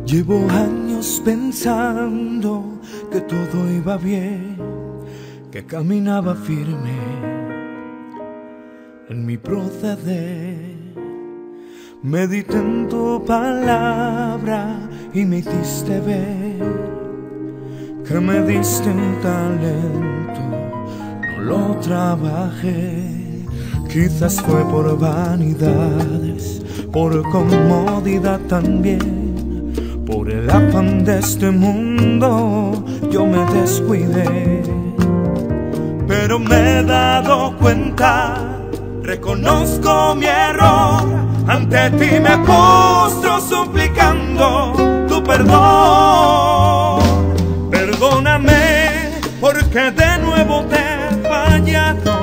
Llevo años pensando que todo iba bien, que caminaba firme en mi proceder. Medité en tu palabra y me hiciste ver que me diste un talento, no lo trabajé. Quizás fue por vanidades, por comodidad también, por el afán de este mundo yo me descuidé. Pero me he dado cuenta, reconozco mi error, ante ti me postro suplicando tu perdón. Perdóname porque de nuevo te he fallado,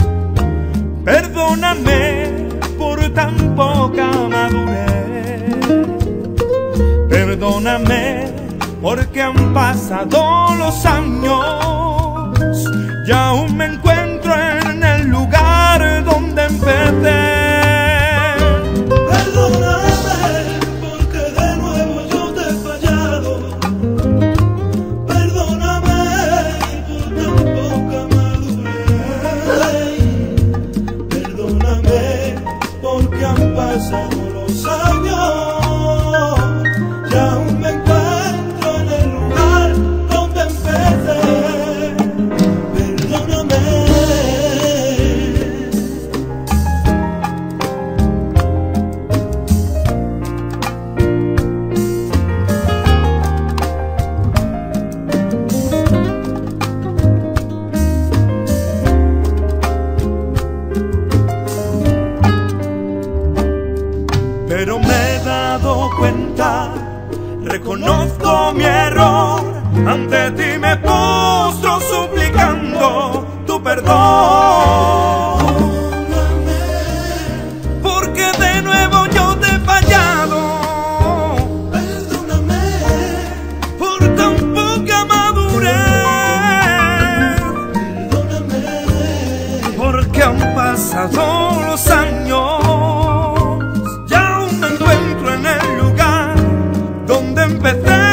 perdóname por tan poca madurez, perdóname porque han pasado los años y aún me encuentro en el lugar donde empecé. Pasado los años y aún me encuentro en el lugar donde empecé. Perdóname. Pero me he dado cuenta, reconozco mi error, ante ti me postro suplicando tu perdón. Porque de nuevo yo te he fallado, Perdóname por tan poca madurez, perdóname, porque han pasado los años. Empecé.